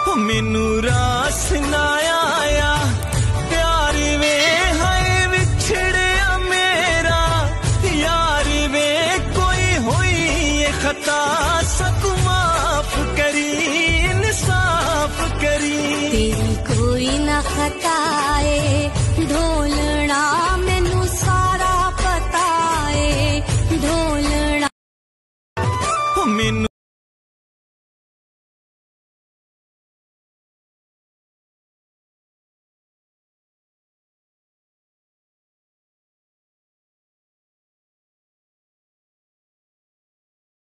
मैनू रास ना आया प्यार वे है विछड़िया मेरा यार वे कोई हुई ये खता सकू माफ करी इंसाफ करी तेरी कोई ना खता